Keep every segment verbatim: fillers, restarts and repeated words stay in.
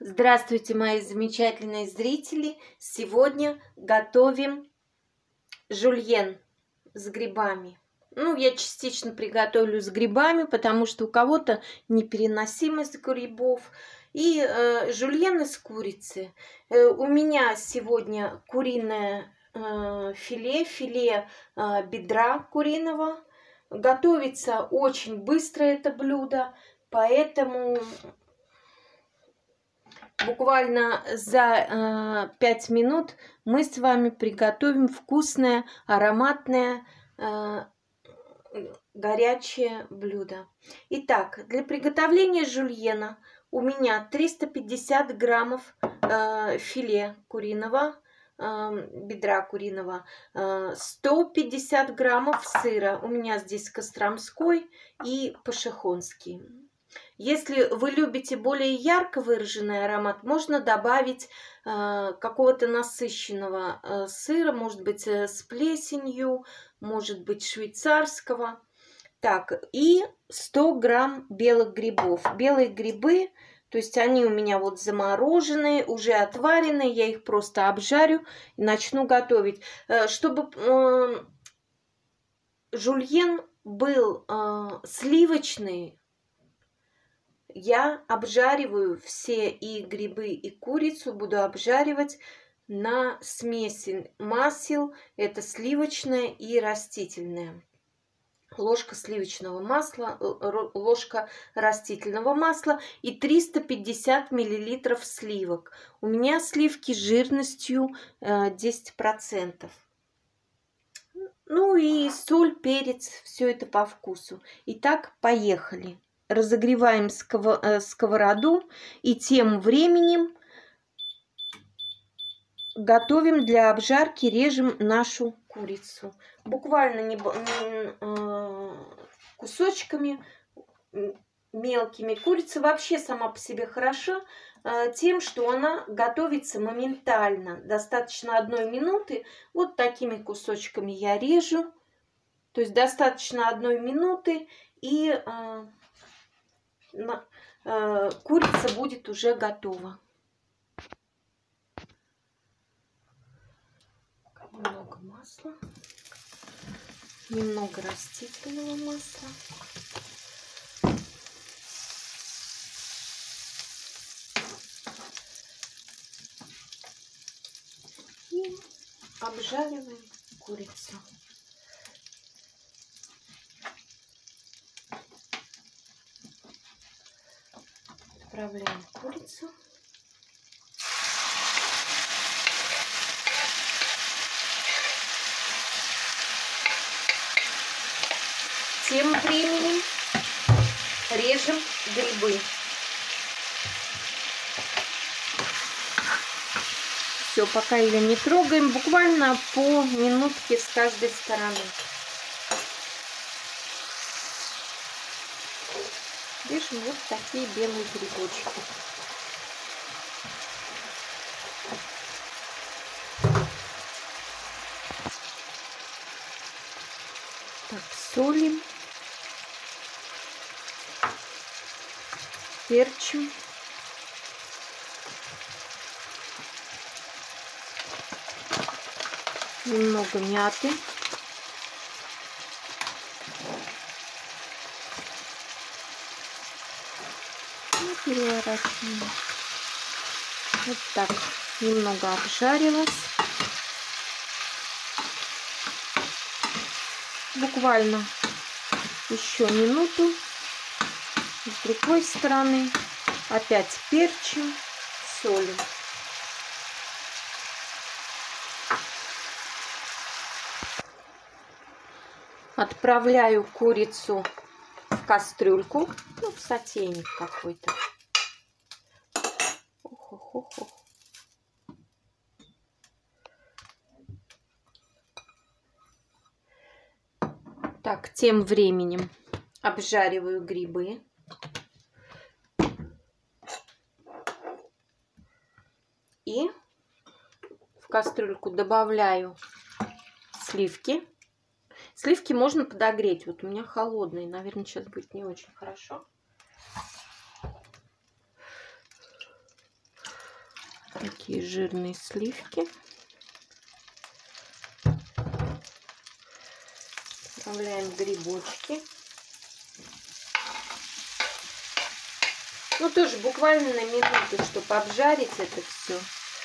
Здравствуйте, мои замечательные зрители! Сегодня готовим жульен с грибами. Ну, я частично приготовлю с грибами, потому что у кого-то непереносимость грибов. И э, жульен из курицы. Э, у меня сегодня куриное э, филе, филе э, бедра куриного. Готовится очень быстро это блюдо, поэтому... Буквально за э, пять минут мы с вами приготовим вкусное, ароматное, э, горячее блюдо. Итак, для приготовления жульена у меня триста пятьдесят граммов э, филе куриного, э, бедра куриного, э, сто пятьдесят граммов сыра. У меня здесь костромской и пошехонский. Если вы любите более ярко выраженный аромат, можно добавить э, какого-то насыщенного э, сыра, может быть, э, с плесенью, может быть, швейцарского. Так, и сто грамм белых грибов. Белые грибы, то есть они у меня вот замороженные, уже отваренные, я их просто обжарю и начну готовить. Э, чтобы э, жульен был э, сливочный, я обжариваю все и грибы, и курицу буду обжаривать на смеси масел. Это сливочное и растительное. Ложка сливочного масла, ложка растительного масла и триста пятьдесят миллилитров сливок. У меня сливки жирностью десять процентов. Ну и соль, перец, все это по вкусу. Итак, поехали. Разогреваем сковороду и тем временем готовим для обжарки, режем нашу курицу. Буквально не, не, э, кусочками мелкими. Курица вообще сама по себе хороша э, тем, что она готовится моментально. Достаточно одной минуты. Вот такими кусочками я режу. То есть достаточно одной минуты и... Э, курица будет уже готова. Немного масла, немного растительного масла. И обжариваем курицу. Отправляем курицу. Тем временем режем грибы. Все, пока ее не трогаем, буквально по минутке с каждой стороны. Режем вот такие белые грибочки. Так, солим, перчим. Немного мяты. Переворачиваем. Вот так. Немного обжарилась. Буквально еще минуту. С другой стороны опять перчим, солим. Отправляю курицу в кастрюльку, ну, в сотейник какой-то. Так, тем временем обжариваю грибы. И в кастрюльку добавляю сливки. Сливки можно подогреть. Вот у меня холодные. Наверное, сейчас будет не очень хорошо. Такие жирные сливки. Добавляем грибочки. Ну, тоже буквально на минуту, чтобы обжарить это все.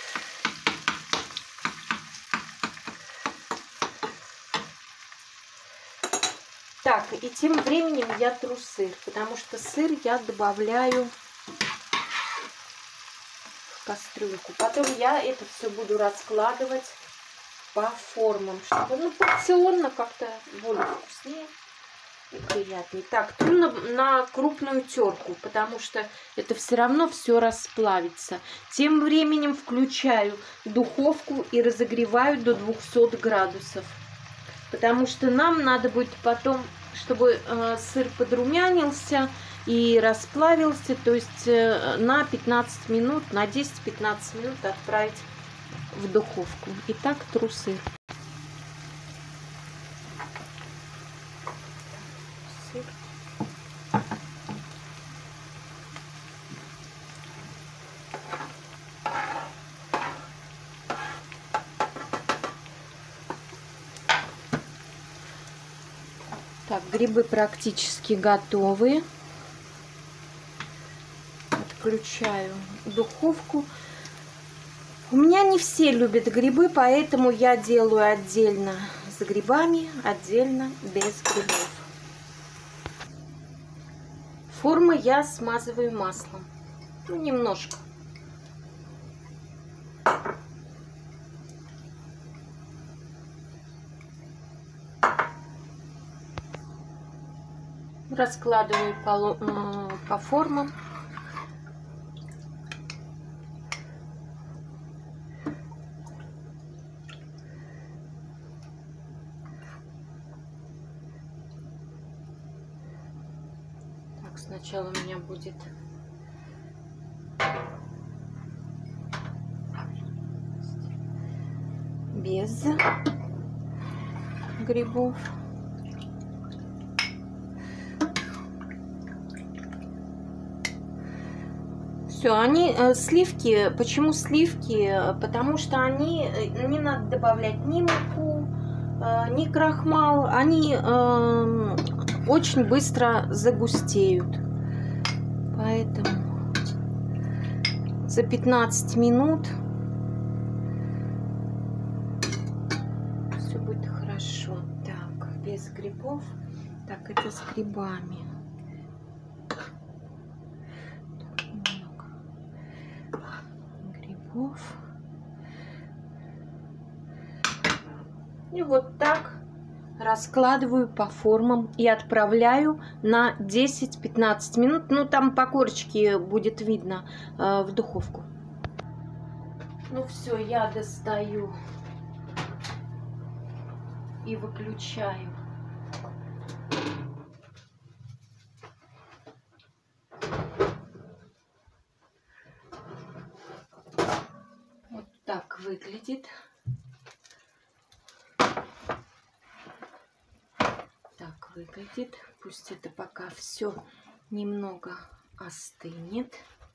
Так, и тем временем я тру сыр, потому что сыр я добавляю в кастрюльку. Потом я это все буду раскладывать по формам, чтобы, ну, порционно как-то более вкуснее и приятнее. Так, тру на, на крупную терку, потому что это все равно все расплавится. Тем временем включаю духовку и разогреваю до двухсот градусов. Потому что нам надо будет потом, чтобы э, сыр подрумянился и расплавился, то есть э, на пятнадцать минут, на десять-пятнадцать минут отправить в духовку. Итак, тру сыр. Сыр. Так, грибы практически готовы. Отключаю духовку. У меня не все любят грибы, поэтому я делаю отдельно с грибами, отдельно без грибов. Формы я смазываю маслом. Ну, немножко. Раскладываю по, по формам. Так, сначала у меня будет без грибов. Все, они э, сливки. Почему сливки? Потому что они не надо добавлять ни муку, э, ни крахмал. Они э, очень быстро загустеют. Поэтому за пятнадцать минут все будет хорошо. Так, без грибов. Так, это с грибами. И вот так раскладываю по формам и отправляю на десять-пятнадцать минут. Ну, там по корочке будет видно, э, в духовку. Ну все, я достаю и выключаю. Вот так выглядит. Так выглядит. Пусть это пока все немного остынет.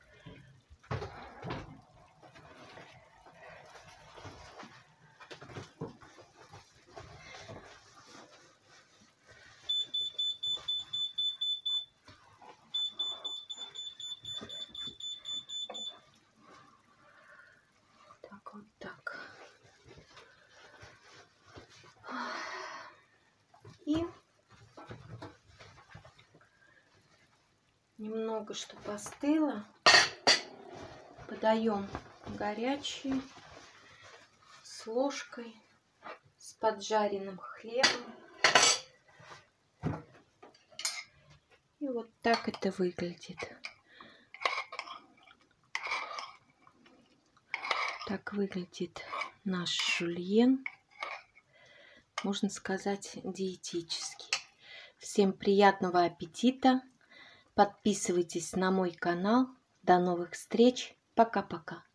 Так, вот так. И немного, чтобы остыло, подаем горячий с ложкой, с поджаренным хлебом. И вот так это выглядит. Так выглядит наш жульен. Можно сказать, диетический. Всем приятного аппетита. Подписывайтесь на мой канал. До новых встреч. Пока-пока.